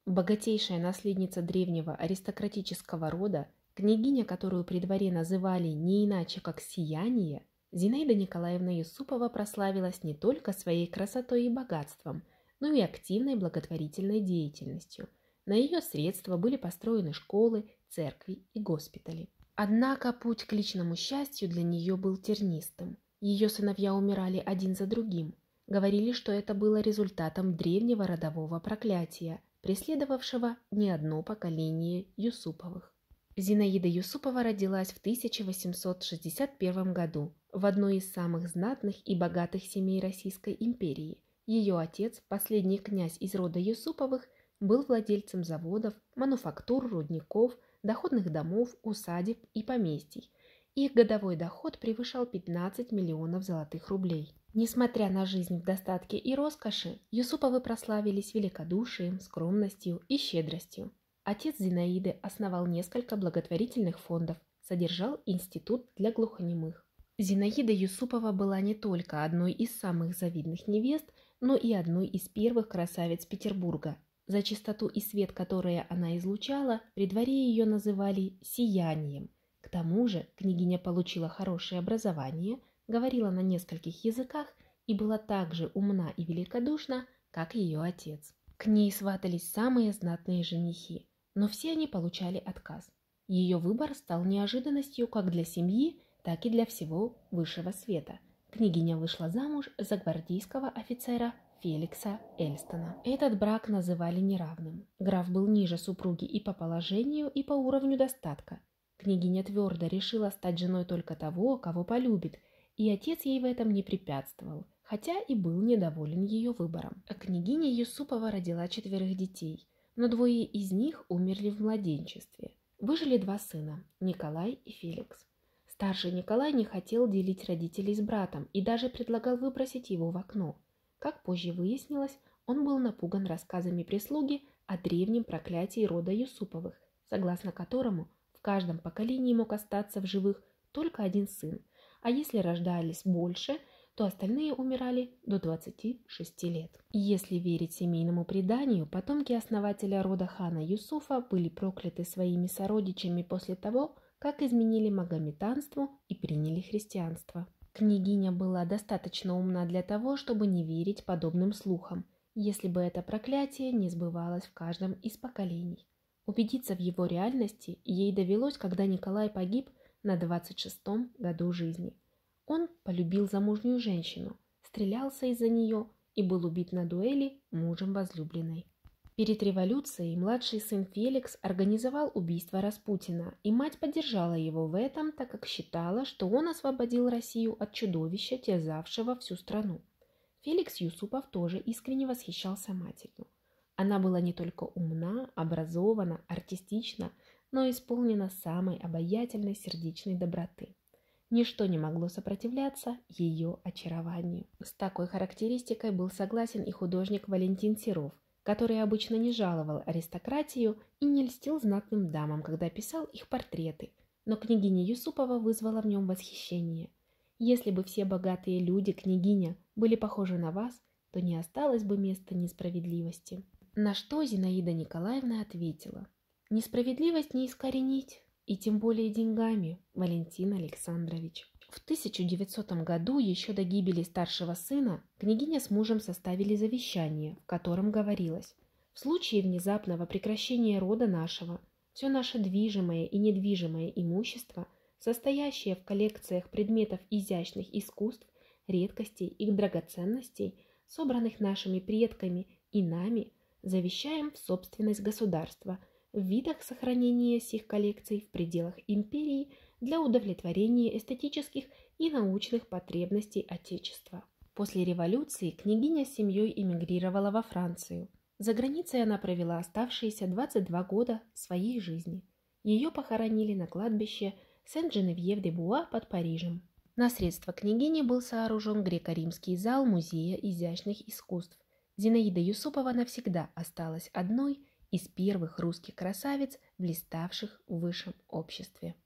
Богатейшая наследница древнего аристократического рода, княгиня, которую при дворе называли не иначе как «Сияние», Зинаида Николаевна Юсупова прославилась не только своей красотой и богатством, но и активной благотворительной деятельностью. На ее средства были построены школы, церкви и госпитали. Однако путь к личному счастью для нее был тернистым. Ее сыновья умирали один за другим. Говорили, что это было результатом древнего родового проклятия, преследовавшего не одно поколение Юсуповых. Зинаида Юсупова родилась в 1861 году в одной из самых знатных и богатых семей Российской империи. Ее отец, последний князь из рода Юсуповых, был владельцем заводов, мануфактур, рудников, доходных домов, усадеб и поместий. Их годовой доход превышал 15 миллионов золотых рублей. Несмотря на жизнь в достатке и роскоши, Юсуповы прославились великодушием, скромностью и щедростью. Отец Зинаиды основал несколько благотворительных фондов, содержал институт для глухонемых. Зинаида Юсупова была не только одной из самых завидных невест, но и одной из первых красавиц Петербурга. За чистоту и свет, которые она излучала, при дворе ее называли «сиянием». К тому же княгиня получила хорошее образование, говорила на нескольких языках и была так же умна и великодушна, как ее отец. К ней сватались самые знатные женихи, но все они получали отказ. Ее выбор стал неожиданностью как для семьи, так и для всего высшего света. Княгиня вышла замуж за гвардейского офицера Феликса Эльстона. Этот брак называли неравным. Граф был ниже супруги и по положению, и по уровню достатка. Княгиня твердо решила стать женой только того, кого полюбит, и отец ей в этом не препятствовал, хотя и был недоволен ее выбором. Княгиня Юсупова родила 4 детей, но 2 из них умерли в младенчестве. Выжили 2 сына – Николай и Феликс. Старший Николай не хотел делить родителей с братом и даже предлагал выбросить его в окно. Как позже выяснилось, он был напуган рассказами прислуги о древнем проклятии рода Юсуповых, согласно которому в каждом поколении мог остаться в живых только 1 сын, а если рождались больше, то остальные умирали до 26 лет. И если верить семейному преданию, потомки основателя рода хана Юсуфа были прокляты своими сородичами после того, как изменили магометанству и приняли христианство. Княгиня была достаточно умна для того, чтобы не верить подобным слухам, если бы это проклятие не сбывалось в каждом из поколений. Убедиться в его реальности ей довелось, когда Николай погиб на 26-м году жизни. Он полюбил замужнюю женщину, стрелялся из-за нее и был убит на дуэли мужем возлюбленной. Перед революцией младший сын Феликс организовал убийство Распутина, и мать поддержала его в этом, так как считала, что он освободил Россию от чудовища, терзавшего всю страну. Феликс Юсупов тоже искренне восхищался матерью. Она была не только умна, образована, артистична, но исполнена самой обаятельной сердечной доброты. Ничто не могло сопротивляться ее очарованию. С такой характеристикой был согласен и художник Валентин Серов, который обычно не жаловал аристократию и не льстил знатным дамам, когда писал их портреты, но княгиня Юсупова вызвала в нем восхищение. Если бы все богатые люди, княгиня, были похожи на вас, то не осталось бы места несправедливости. На что Зинаида Николаевна ответила: «Несправедливость не искоренить, и тем более деньгами, Валентин Александрович». В 1900 году, еще до гибели старшего сына, княгиня с мужем составили завещание, в котором говорилось: «В случае внезапного прекращения рода нашего, все наше движимое и недвижимое имущество, состоящее в коллекциях предметов изящных искусств, редкостей и драгоценностей, собранных нашими предками и нами, завещаем в собственность государства в видах сохранения сих коллекций в пределах империи для удовлетворения эстетических и научных потребностей Отечества». После революции княгиня с семьей эмигрировала во Францию. За границей она провела оставшиеся 22 года своей жизни. Ее похоронили на кладбище Сен-Женевьев-де-Буа под Парижем. На средства княгини был сооружен греко-римский зал Музея изящных искусств. Зинаида Юсупова навсегда осталась одной из первых русских красавиц, блиставших в высшем обществе.